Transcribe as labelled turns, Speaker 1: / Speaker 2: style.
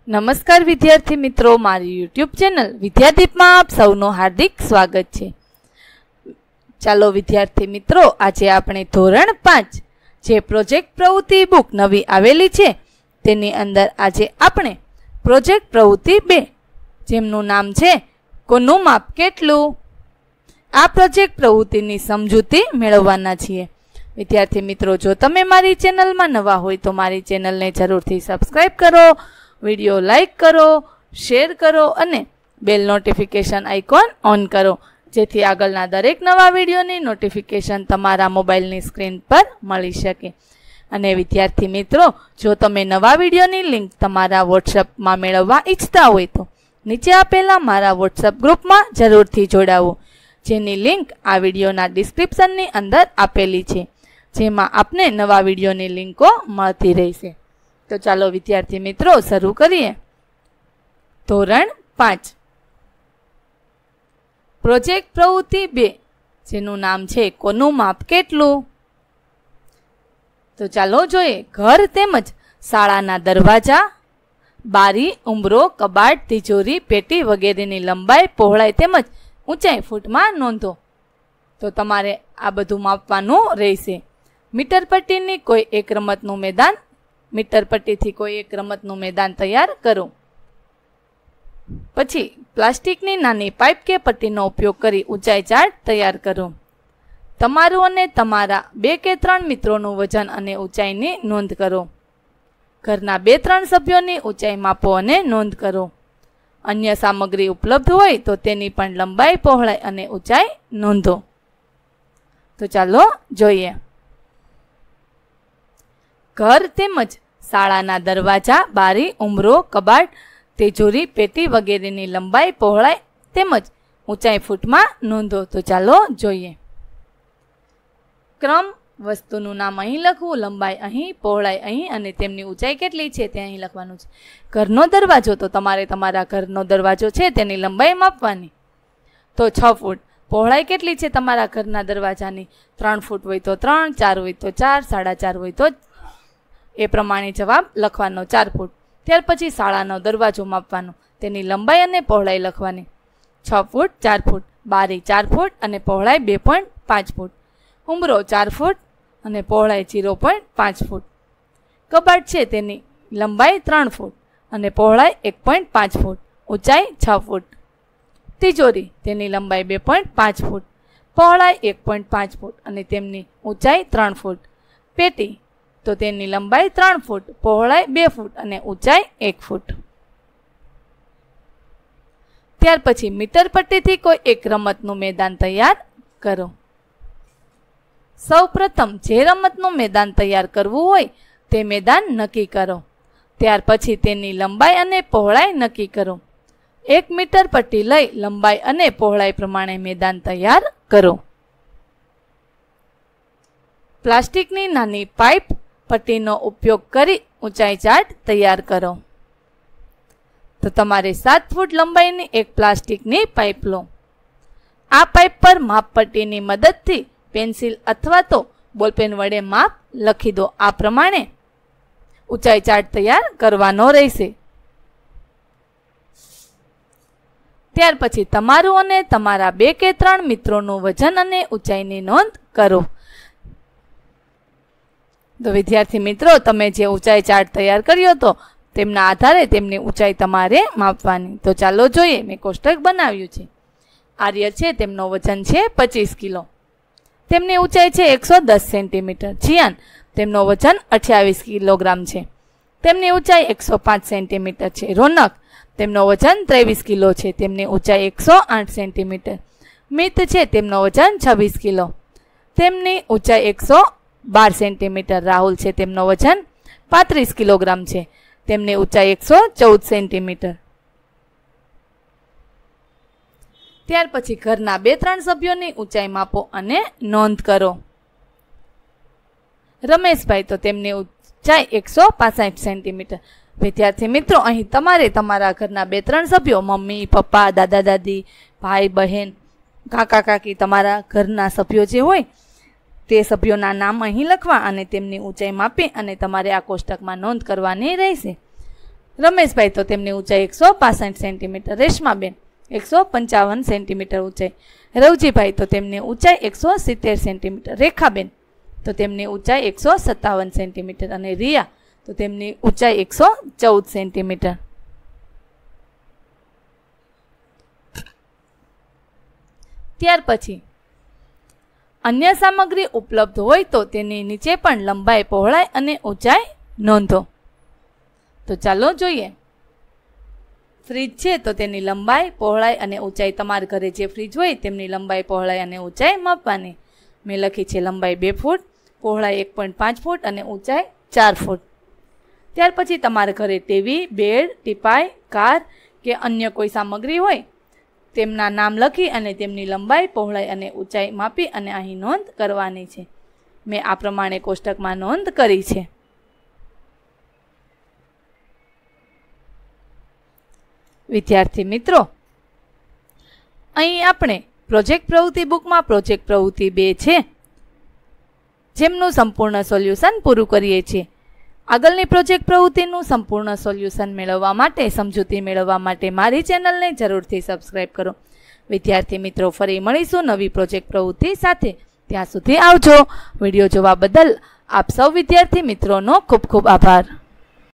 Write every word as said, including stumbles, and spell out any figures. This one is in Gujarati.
Speaker 1: નમસ્કાર વિદ્યાર્થી મિત્રો, મારી યુટ્યુબ ચેનલ વિદ્યાદીપમાં આપ સૌનું હાર્દિક સ્વાગત છે। ચાલો વિદ્યાર્થી મિત્રો, આજે આપણે ધોરણ પાંચ જે પ્રોજેક્ટ પ્રવૃત્તિ બુક નવી આવેલી છે તેની અંદર આજે આપણે પ્રોજેક્ટ પ્રવૃત્તિ બે જેમનું નામ છે કોનું માપ કેટલું, આ પ્રોજેક્ટ પ્રવૃત્તિની સમજૂતી મેળવવાના છીએ। વિદ્યાર્થી મિત્રો, જો તમે મારી ચેનલમાં નવા હોય તો મારી ચેનલને જરૂરથી સબસ્ક્રાઈબ કરો, વિડીયો લાઈક કરો, શેર કરો અને બેલ નોટિફિકેશન આઇકોન ઓન કરો, જેથી આગળના દરેક નવા વિડીયોની નોટિફિકેશન તમારા મોબાઈલની સ્ક્રીન પર મળી શકે। અને વિદ્યાર્થી મિત્રો, જો તમે નવા વિડીયોની લિંક તમારા વોટ્સઅપમાં મેળવવા ઈચ્છતા હોય તો નીચે આપેલા મારા વોટ્સઅપ ગ્રુપમાં જરૂરથી જોડાવો, જેની લિંક આ વિડીયોના ડિસ્ક્રિપ્શનની અંદર આપેલી છે, જેમાં આપને નવા વિડીયોની લિંકો મળતી રહેશે। તો ચાલો વિદ્યાર્થી મિત્રો શરૂ કરીએ। ધોરણ પાંચ પ્રોજેક્ટ પ્રવૃત્તિ બે જેનું નામ છે કોનું માપ કેટલું। તો ચાલો જોઈએ। ઘર તેમજ શાળાના દરવાજા, બારી, ઉંબરો, કબાટ, તિજોરી, પેટી વગેરેની લંબાઈ, પહોળાઈ તેમજ ઊંચાઈ ફૂટમાં નોંધો। તો તમારે આ બધું માપવાનું રહેશે। મીટર પટ્ટીની કોઈ એક રમતનું મેદાન મીટર પટ્ટીથી કોઈ એક રમતનું મેદાન તૈયાર કરો। પછી પ્લાસ્ટિકની નાની પાઇપ કે પટ્ટીનો ઉપયોગ કરી ઊંચાઈ ચાર્ટ તૈયાર કરો। તમારું અને તમારા બે કે ત્રણ મિત્રોનું વજન અને ઊંચાઈની નોંધ કરો। ઘરના બે ત્રણ સભ્યોની ઊંચાઈ માપો અને નોંધ કરો। અન્ય સામગ્રી ઉપલબ્ધ હોય તો તેની પણ લંબાઈ, પહોળાઈ અને ઊંચાઈ નોંધો। તો ચાલો જોઈએ। ઘર તેમજ શાળાના દરવાજા, બારી, ઉંબરો, કબાટ, તિજોરી, પેટી વગેરેની લંબાઈ, પહોળાઈ તેમજ ઊંચાઈ ફૂટમાં નોંધો। તો ચાલો જોઈએ। ક્રમ વસ્તુનું નામ અહીં લખવું, લંબાઈ અહીં, પહોળાઈ અહીં અને તેમની ઊંચાઈ કેટલી છે તે અહીં લખવાનું છે। ઘરનો દરવાજો, તો તમારે તમારા ઘરનો દરવાજો છે તેની લંબાઈ માપવાની, તો છ ફૂટ। પહોળાઈ કેટલી છે તમારા ઘરના દરવાજાની? ત્રણ ફૂટ હોય તો ત્રણ, ચાર હોય તો ચાર, સાડા ચાર હોય તો એ પ્રમાણે જવાબ લખવાનો, ચાર ફૂટ। ત્યાર પછી શાળાનો દરવાજો માપવાનો, તેની લંબાઈ અને પહોળાઈ લખવાની, છ ફૂટ, ચાર ફૂટ। બારી ચાર ફૂટ અને પહોળાઈ બે પોઈન્ટ પાંચ ફૂટ। ઉંબરો ચાર ફૂટ અને પહોળાઈ ઝીરો પોઈન્ટ પાંચ ફૂટ। કબાટ છે તેની લંબાઈ ત્રણ ફૂટ અને પહોળાઈ એક પોઈન્ટ પાંચ ફૂટ, ઊંચાઈ છ ફૂટ। તિજોરી, તેની લંબાઈ બે પોઈન્ટ પાંચ ફૂટ, પહોળાઈ એક પોઈન્ટ પાંચ ફૂટ અને તેમની ઊંચાઈ ત્રણ ફૂટ। પેટી, તો તેની લંબાઈ ત્રણ ફૂટ, પહોળાઈ બે ફૂટ અને ઊંચાઈ એક ફૂટ। ત્યાર પછી મીટર પટ્ટીથી કોઈ એક રમતનું મેદાન તૈયાર કરો। સૌ પ્રથમ જે રમતનું મેદાન તૈયાર કરવું હોય તે મેદાન નક્કી કરો। ત્યાર પછી તેની લંબાઈ અને પહોળાઈ નક્કી કરો। એક મીટર પટ્ટી લઈ લંબાઈ અને પહોળાઈ પ્રમાણે મેદાન તૈયાર કરો। પ્લાસ્ટિકની નાની પાઇપ પટ્ટીનો ઉપયોગ કરી ઊંચાઈ ચાર્ટ તૈયાર કરો। તો તમારે સાત ફૂટ લંબાઈની એક પ્લાસ્ટિકની પાઇપ લો। આ પાઇપ પર માપ પટ્ટીની મદદથી પેન્સિલ અથવા તો બોલપેન વડે માપ લખી દો। આ પ્રમાણે ઊંચાઈ ચાર્ટ તૈયાર કરવાનો રહેશે। ત્યાર પછી તમારું અને તમારા બે કે ત્રણ મિત્રોનું વજન અને ઊંચાઈની નોંધ કરો। તો વિદ્યાર્થી મિત્રો, તમે જે ઊંચાઈ ચાર્ટ તૈયાર કર્યો હતો તેમના આધારે તેમની ઊંચાઈ તમારે માપવાની। તો ચાલો જોઈએ। મેં કોષ્ટક બનાવ્યું છે। આર્ય છે, તેમનો વજન છે પચીસ કિલો, તેમની ઊંચાઈ છે એકસો દસ સેન્ટીમીટર। જીયાન, તેમનો વજન અઠ્યાવીસ કિલોગ્રામ છે, તેમની ઊંચાઈ એકસો પાંચ સેન્ટીમીટર છે। રોનક, તેમનો વજન ત્રેવીસ કિલો છે, તેમની ઊંચાઈ એકસો આઠ સેન્ટીમીટર। મિત છે, તેમનો વજન છવ્વીસ કિલો, તેમની ઊંચાઈ એકસો બાર સેન્ટીમીટર। રાહુલ છે, તેમનો વજન પાંત્રીસ કિલોગ્રામ છે, તેમની ઊંચાઈ એકસો ચૌદ સેન્ટીમીટર। ત્યાર પછી ઘરના બે ત્રણ સભ્યોની ઊંચાઈ માપો અને નોંધ કરો। રમેશભાઈ, તો તેમની ઊંચાઈ એકસો પાસઠ સેન્ટીમીટર। વિદ્યાર્થી મિત્રો, અહીં તમારે તમારા ઘરના બે ત્રણ સભ્યો, મમ્મી, પપ્પા, દાદા દાદી, ભાઈ બહેન, કાકા કાકી, તમારા ઘરના સભ્યો જે હોય તે સભ્યોના નામ અહીં લખવા અને તેમની ઊંચાઈ માપી અને તમારે આ કોષ્ટકમાં નોંધ કરવાની રહેશે। રમેશભાઈ તો તેમની ઊંચાઈ એકસો પાસઠ સેન્ટીમીટર, રેશમાબેન એકસો પંચાવન સેન્ટીમીટર ઊંચાઈ, રવજીભાઈ તો તેમની ઊંચાઈ એકસો સિત્તેર સેન્ટીમીટર, રેખાબેન તો તેમની ઊંચાઈ એકસો સત્તાવન સેન્ટીમીટર અને રિયા તો તેમની ઊંચાઈ એકસો ચૌદ સેન્ટીમીટર. ત્યાર પછી અન્ય સામગ્રી ઉપલબ્ધ હોય તો તેની નીચે પણ લંબાઈ, પહોળાઈ અને ઊંચાઈ નોંધો. તો ચાલો જોઈએ. ફ્રીજ છે તો તેની લંબાઈ, પહોળાઈ અને ઊંચાઈ તમારા ઘરે જે ફ્રીજ હોય તેમની લંબાઈ, પહોળાઈ અને ઊંચાઈ માપવાની. મેં લખી છે લંબાઈ બે ફૂટ, પહોળાઈ એક પોઈન્ટ પાંચ ફૂટ અને ઊંચાઈ ચાર ફૂટ. ત્યાર પછી તમારા ઘરે ટીવી, બેડ, ટીપાઈ, કાર કે અન્ય કોઈ સામગ્રી હોય તેમના નામ લખી અને તેમની લંબાઈ, પહોળાઈ અને ઊંચાઈ માપી અને અહીં નોંધ કરવાની છે. મેં આ પ્રમાણે કોષ્ટકમાં નોંધ કરી છે. વિદ્યાર્થી મિત્રો, અહીં આપણે પ્રોજેક્ટ પ્રવૃત્તિ બુકમાં પ્રોજેક્ટ પ્રવૃત્તિ બે છે જેમનું સંપૂર્ણ સોલ્યુશન પૂરું કરીએ છીએ. આગળની પ્રોજેક્ટ પ્રવૃત્તિનું સંપૂર્ણ સોલ્યુશન મેળવવા માટે, સમજૂતી મેળવવા માટે મારી ચેનલને જરૂરથી સબસ્ક્રાઈબ કરો. વિદ્યાર્થી મિત્રો, ફરી મળીશું નવી પ્રોજેક્ટ પ્રવૃત્તિ સાથે. ત્યાં સુધી આવજો. વિડીયો જોવા બદલ આપ સૌ વિદ્યાર્થી મિત્રોનો ખૂબ ખૂબ આભાર.